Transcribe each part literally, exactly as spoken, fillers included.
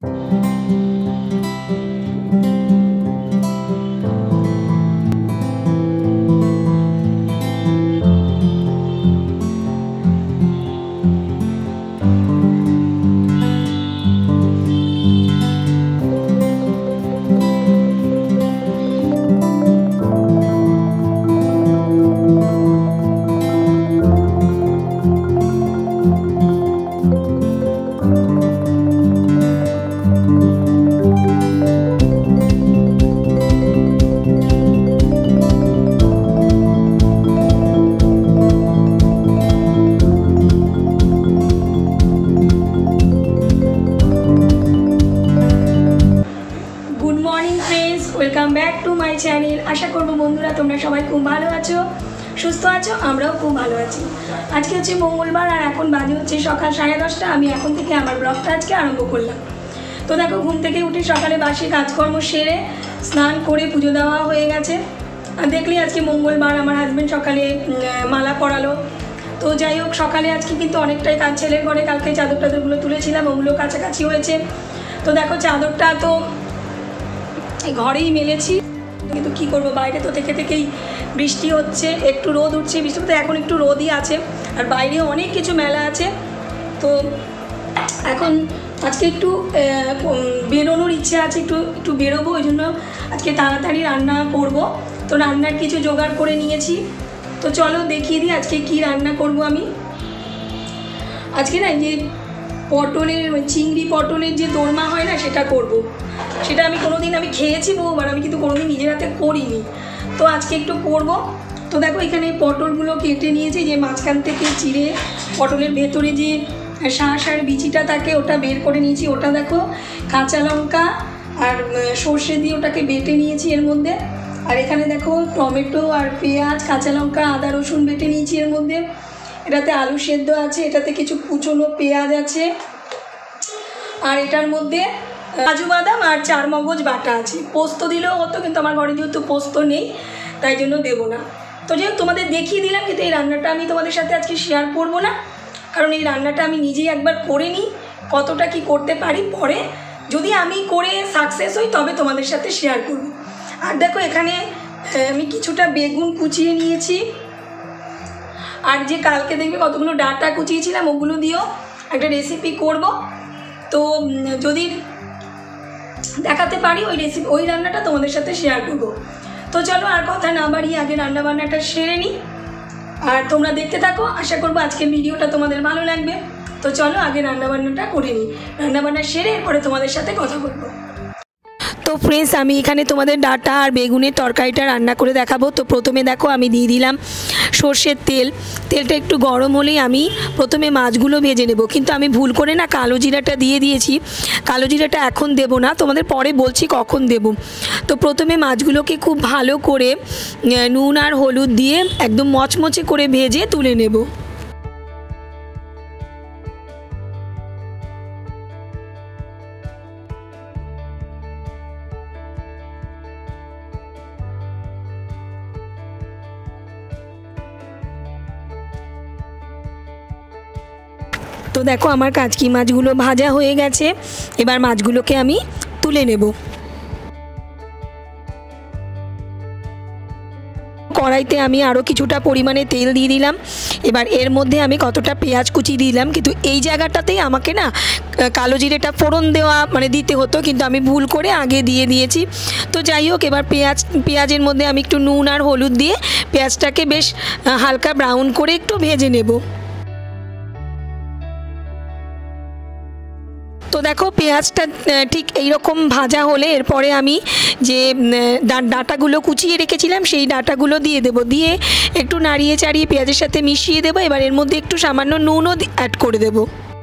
Welcome back to my channel. आशा करब बंधुरा तुम्हारा सबाई खूब भालो आछो, सुस्थ आछो, आमराओ खूब भालो आछि। आज के होच्छे मंगलबार और एखन बाजे होच्छे सकाल साढ़े दसटा। आमी एखन थेके आमार ब्लगटा आजके आरम्भ करलाम। तो देखो घुम थेके उठे सकाले बासी काजकर्म सेरे स्नान करे पुजो देওয়া হয়ে গেছে। আর দেখলি আজকে मंगलबार আমার হাজবেন্ড সকালে মালা পরালো। তো যাই হোক সকালে আজকে কিন্তু অনেকটাই কাজ ছেলের ঘরে কালকে চাদর টাদরগুলো তুলেছিলাম, ওগুলো কাছাকাছি হয়েছে। তো দেখো চাদরটা তো ঘরেই মেলেছি, কিন্তু কী করবো বাইরে তো থেকে থেকেই বৃষ্টি হচ্ছে, একটু রোদ উঠছে, বৃষ্টি তো এখন একটু রোদই আছে আর বাইরেও অনেক কিছু মেলা আছে। তো এখন আজকে একটু বেরোনোর ইচ্ছে আছে, একটু একটু বেরোবো, ওই জন্য আজকে তাড়াতাড়ি রান্না করব। তো রান্নার কিছু জোগাড় করে নিয়েছি। তো চলো দেখিয়ে দিই আজকে কি রান্না করব আমি। আজকে না যে পটলের চিংড়ি পটলের যে দোরমা হয় না সেটা করব। সেটা আমি কোনো দিন আমি খেয়েছি বহুবার, আমি কিন্তু কোনো দিন নিজের হাতে করিনি। তো আজকে একটু করব। তো দেখো এখানে পটলগুলো কেটে নিয়েছি, যে মাঝখান থেকে চিড়ে পটলের ভেতরে যে শাঁস আর বিচিটা থাকে ওটা বের করে নিয়েছি। ওটা দেখো কাঁচা লঙ্কা আর সর্ষে দিয়ে ওটাকে বেটে নিয়েছি এর মধ্যে। আর এখানে দেখো টমেটো আর পেঁয়াজ, কাঁচা লঙ্কা, আদা রসুন বেটে নিয়েছি এর মধ্যে। এটাতে আলু সেদ্ধ আছে, এটাতে কিছু কুচনো পেঁয়াজ আছে, আর এটার মধ্যে কাজু বাদাম আর চার মগজ বাটা আছে। পোস্ত দিলেও হতো, কিন্তু আমার ঘরে যেহেতু পোস্ত নেই তাই জন্য দেবো না। তো যেহেতু তোমাদের দেখিয়ে দিলাম, কিন্তু এই রান্নাটা আমি তোমাদের সাথে আজকে শেয়ার করবো না, কারণ এই রান্নাটা আমি নিজেই একবার করে নিই, কতটা কি করতে পারি পরে যদি আমি করে সাকসেস হই তবে তোমাদের সাথে শেয়ার করব। আর দেখো এখানে আমি কিছুটা বেগুন কুচিয়ে নিয়েছি, আর যে কালকে দেখবে কতগুলো ডাঁটা কুচিয়েছিলাম ওগুলো দিয়েও একটা রেসিপি করব। তো যদি দেখাতে পারি ওই রেসিপি ওই রান্নাটা তোমাদের সাথে শেয়ার করব। তো চলো আর কথা না বাড়িয়ে আগে রান্না বান্নাটা সেরে নিই, আর তোমরা দেখতে থাকো। আশা করবো আজকের ভিডিওটা তোমাদের ভালো লাগবে। তো চলো আগে রান্নাবান্নাটা করে নিই, রান্নাবান্না সেরে এরপরে তোমাদের সাথে কথা বলবো। তো ফ্রেন্ডস আমি এখানে তোমাদের ডাঁটা আর বেগুনের তরকারিটা রান্না করে দেখাবো। তো প্রথমে দেখো আমি দিয়ে দিলাম সর্ষের তেল। তেলটা একটু গরম হলেই আমি প্রথমে মাছগুলো ভেজে নেব, কিন্তু আমি ভুল করে না কালো জিরাটা দিয়ে দিয়েছি। কালো জিরাটা এখন দেব না, তোমাদের পরে বলছি কখন দেব। তো প্রথমে মাছগুলোকে খুব ভালো করে নুন আর হলুদ দিয়ে একদম মচমচে করে ভেজে তুলে নেব। তো দেখো আমার কাচকি মাছগুলো ভাজা হয়ে গেছে, এবার মাছগুলোকে আমি তুলে নেব। কড়াইতে আমি আরও কিছুটা পরিমাণে তেল দিয়ে দিলাম। এবার এর মধ্যে আমি কতটা পেঁয়াজ কুচি দিলাম, কিন্তু এই জায়গাটাতেই আমাকে না কালো জিরেটা ফোড়ন দেওয়া মানে দিতে হতো, কিন্তু আমি ভুল করে আগে দিয়ে দিয়েছি। তো যাই হোক এবার পেঁয়াজ পেঁয়াজের মধ্যে আমি একটু নুন আর হলুদ দিয়ে পেঁয়াজটাকে বেশ হালকা ব্রাউন করে একটু ভেজে নেব। তো দেখো পেঁয়াজটা ঠিক এইরকম ভাজা হলে এরপরে আমি যে ডাঁটাগুলো কুচিয়ে রেখেছিলাম সেই ডাঁটাগুলো দিয়ে দেব, দিয়ে একটু নাড়িয়ে চাড়িয়ে পেঁয়াজের সাথে মিশিয়ে দেবো। এবার এর মধ্যে একটু সামান্য নুনও অ্যাড করে দেব।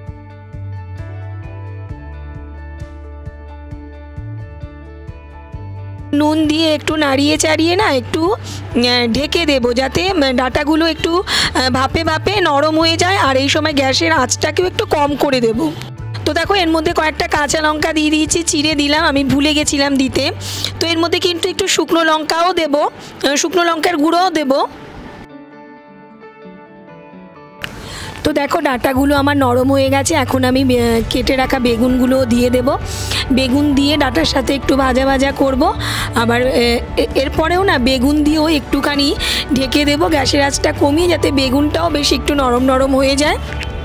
নুন দিয়ে একটু নাড়িয়ে চাড়িয়ে না একটু ঢেকে দেব, যাতে ডাঁটাগুলো একটু ভাপে ভাপে নরম হয়ে যায়। আর এই সময় গ্যাসের আঁচটাকেও একটু কম করে দেব। তো দেখো এর মধ্যে কয়েকটা কাঁচা লঙ্কা দিয়ে দিয়েছি, চিড়ে দিলাম, আমি ভুলে গেছিলাম দিতে। তো এর মধ্যে কিন্তু একটু শুকনো লঙ্কাও দেব, শুকনো লঙ্কার গুঁড়োও দেব। তো দেখো ডাঁটাগুলো আমার নরম হয়ে গেছে, এখন আমি কেটে রাখা বেগুনগুলো দিয়ে দেব। বেগুন দিয়ে ডাঁটার সাথে একটু ভাজা ভাজা করব। আবার এরপরেও না বেগুন দিয়েও একটুখানি ঢেকে দেবো, গ্যাসের আঁচটা কমিয়ে, যাতে বেগুনটাও বেশ একটু নরম নরম হয়ে যায়।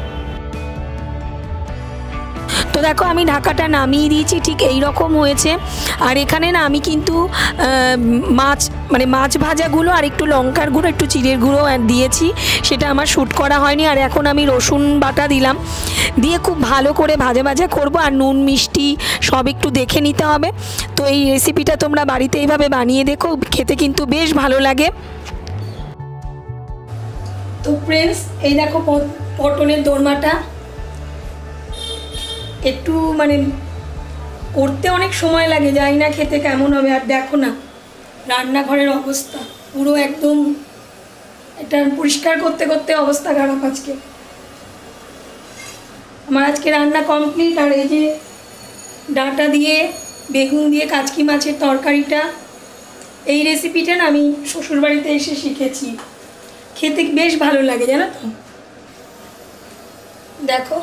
তো দেখো আমি ঢাকাটা নামিয়ে দিয়েছি, ঠিক এই রকম হয়েছে। আর এখানে না আমি কিন্তু মাছ মানে মাছ ভাজাগুলো আর একটু লঙ্কার গুঁড়ো, একটু চিড়ের গুঁড়ো দিয়েছি, সেটা আমার শ্যুট করা হয়নি। আর এখন আমি রসুন বাটা দিলাম, দিয়ে খুব ভালো করে ভাজা ভাজা করব। আর নুন মিষ্টি সব একটু দেখে নিতে হবে। তো এই রেসিপিটা তোমরা বাড়িতে এইভাবে বানিয়ে দেখো, খেতে কিন্তু বেশ ভালো লাগে। তো ফ্রেন্ডস, এই দেখো পটলের দোরমাটা, একটু মানে করতে অনেক সময় লাগে, জানি না খেতে কেমন হবে। আর দেখো না রান্নাঘরের অবস্থা, পুরো একদম এটা পরিষ্কার করতে করতে অবস্থা খারাপ। আজকে আমার আজকে রান্না কমপ্লিট। আর এই যে ডাঁটা দিয়ে বেগুন দিয়ে কাচকি মাছের তরকারিটা, এই রেসিপিটা না আমি শ্বশুরবাড়িতে এসে শিখেছি, খেতে বেশ ভালো লাগে জানো তো। দেখো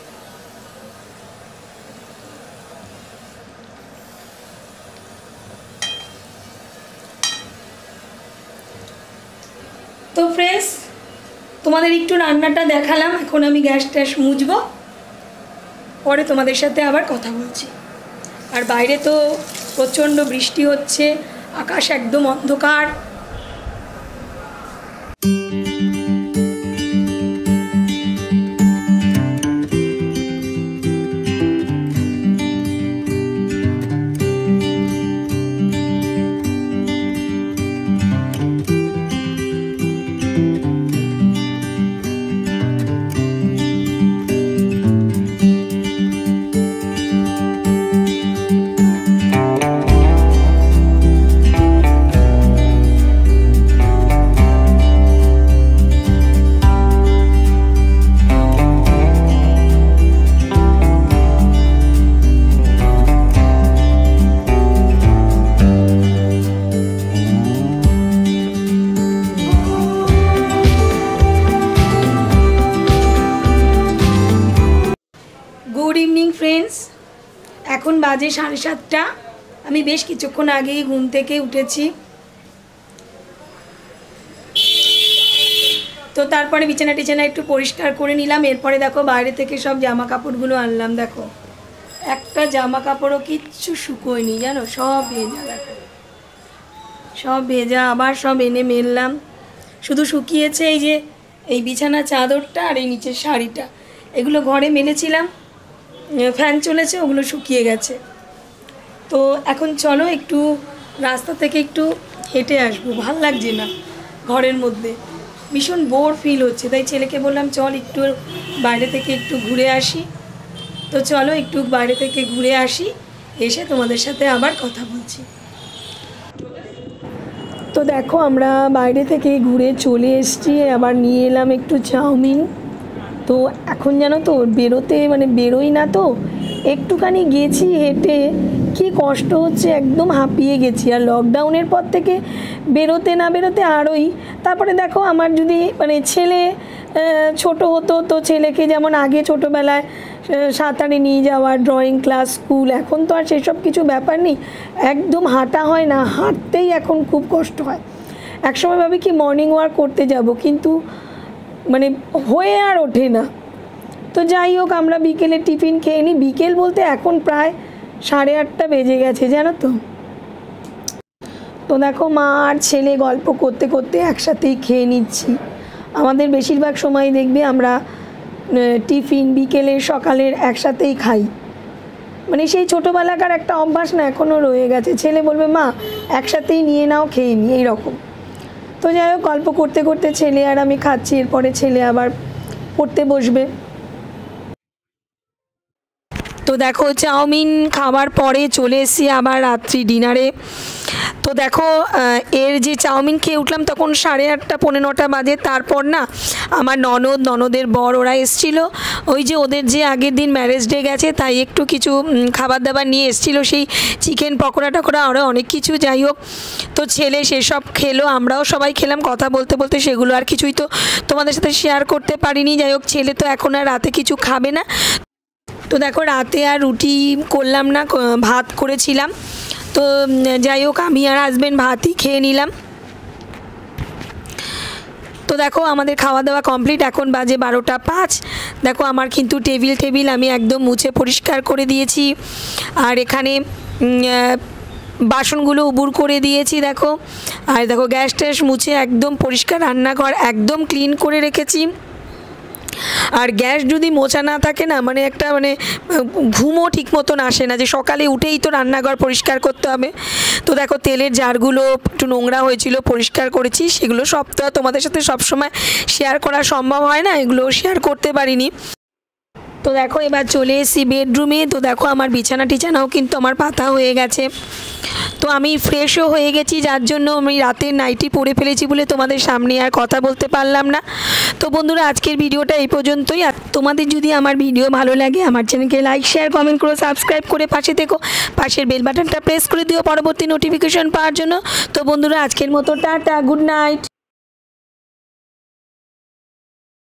তো ফ্রেন্ডস, তোমাদের একটু রান্নাটা দেখালাম। এখন আমি গ্যাস ট্যাস মুছবো, পরে তোমাদের সাথে আবার কথা বলছি। আর বাইরে তো প্রচণ্ড বৃষ্টি হচ্ছে, আকাশ একদম অন্ধকার। গুড ইভিনিং ফ্রেন্ডস, এখন বাজে সাড়ে সাতটা। আমি বেশ কিছুক্ষণ আগেই ঘুম থেকে উঠেছি। তো তারপরে বিছানা টিছানা একটু পরিষ্কার করে নিলাম। এরপরে দেখো বাইরে থেকে সব জামা কাপড়গুলো আনলাম। দেখো একটা জামা কাপড়ও কিচ্ছু শুকোয়নি জানো, সব ভেজা। দেখো সব ভেজা, আবার সব এনে মেললাম। শুধু শুকিয়েছে এই যে এই বিছানা চাদরটা আর এই নিচের শাড়িটা, এগুলো ঘরে মেলেছিলাম, ফ্যান চলেছে, ওগুলো শুকিয়ে গেছে। তো এখন চলো একটু রাস্তা থেকে একটু হেঁটে আসবো, ভাল লাগছে না ঘরের মধ্যে, ভীষণ বোর ফিল হচ্ছে। তাই ছেলেকে বললাম চল একটু বাইরে থেকে একটু ঘুরে আসি। তো চলো একটু বাইরে থেকে ঘুরে আসি, এসে তোমাদের সাথে আবার কথা বলছি। তো দেখো আমরা বাইরে থেকে ঘুরে চলে এসেছি, আবার নিয়ে এলাম একটু চাউমিন। তো এখন জানো তো বেরোতে মানে বেরোই না, তো একটুখানি গেছি হেঁটে, কি কষ্ট হচ্ছে, একদম হাঁপিয়ে গেছি। আর লকডাউনের পর থেকে বেরোতে না বেরোতে আরোই। তারপরে দেখো আমার যদি মানে ছেলে ছোট হতো, তো ছেলেকে যেমন আগে ছোটোবেলায় সাঁতারে নিয়ে যাওয়া, ড্রয়িং ক্লাস, স্কুল, এখন তো আর সেসব কিছু ব্যাপার নেই, একদম হাঁটা হয় না, হাঁটতেই এখন খুব কষ্ট হয়। একসময় ভাবি কি মর্নিং ওয়াক করতে যাব, কিন্তু মানে হয়ে আর ওঠে না। তো যাই হোক আমরা বিকেলে টিফিন খেয়ে নিই। বিকেল বলতে এখন প্রায় সাড়ে আটটা বেজে গেছে জানো তো। তো দেখো মা আর ছেলে গল্প করতে করতে একসাথেই খেয়ে নিচ্ছি। আমাদের বেশিরভাগ সময় দেখবে আমরা টিফিন বিকেলের সকালের একসাথেই খাই, মানে সেই ছোটোবেলাকার একটা অভ্যাস না এখনও রয়ে গেছে। ছেলে বলবে মা একসাথেই নিয়ে নাও, খেয়ে নিই, এইরকম। তো যাই হোক গল্প করতে করতে ছেলে আর আমি খাচ্ছি, এরপরে ছেলে আবার পড়তে বসবে। তো দেখো চাউমিন খাবার পরে চলে এসেছি আবার রাত্রি ডিনারে। তো দেখো এর যে চাউমিন খেয়ে উঠলাম তখন সাড়ে আটটা পৌনে নটা বাজে। তারপর না আমার ননদ ননদের বর ওরা এসেছিলো, ওই যে ওদের যে আগের দিন ম্যারেজ ডে গেছে তাই একটু কিছু খাবার দাবার নিয়ে এসেছিলো, সেই চিকেন পকোড়া টকোড়া আরও অনেক কিছু। যাই হোক তো ছেলে সেসব খেলো, আমরাও সবাই খেলাম। কথা বলতে বলতে সেগুলো আর কিছুই তো তোমাদের সাথে শেয়ার করতে পারিনি। যাই হোক ছেলে তো এখন আর রাতে কিছু খাবে না, তো দেখো রাতে আর রুটি করলাম না, ভাত করেছিলাম। তো যাই হোক আমি আর হাজব্যান্ড ভাতই খেয়ে নিলাম। তো দেখো আমাদের খাওয়া দাওয়া কমপ্লিট, এখন বাজে বারোটা পাঁচ। দেখো আমার কিন্তু টেবিল টেবিল আমি একদম মুছে পরিষ্কার করে দিয়েছি, আর এখানে বাসনগুলো উবুর করে দিয়েছি দেখো। আর দেখো গ্যাস ট্যাস মুছে একদম পরিষ্কার, রান্নাঘর একদম ক্লিন করে রেখেছি। আর গ্যাস যদি মোছা না থাকে না, মানে একটা মানে ঘুমও ঠিক মতন আসে না, যে সকালে উঠেই তো রান্নাঘর পরিষ্কার করতে হবে। তো দেখো তেলের জারগুলো একটু নোংরা হয়েছিল, পরিষ্কার করেছি। সেগুলো সব তো তোমাদের সাথে সবসময় শেয়ার করা সম্ভব হয় না, এগুলো শেয়ার করতে পারিনি। তো দেখো এবার চলে এসেছি বেডরুমে। তো দেখো আমার বিছানা টিছানাও কিন্তু আমার পাতা হয়ে গেছে। তো আমি ফ্রেশও হয়ে গেছি, যার জন্য আমি রাতের নাইটি পরে ফেলেছি বলে তোমাদের সামনে আর কথা বলতে পারলাম না। তো বন্ধুরা আজকের ভিডিওটা এই পর্যন্তই। আর তোমাদের যদি আমার ভিডিও ভালো লাগে আমার চ্যানেলকে লাইক শেয়ার কমেন্ট করে সাবস্ক্রাইব করে পাশে থেকো, পাশের বেল বাটনটা প্রেস করে দিও পরবর্তী নোটিফিকেশন পাওয়ার জন্য। তো বন্ধুরা আজকের মতো টাটা, গুড নাইট।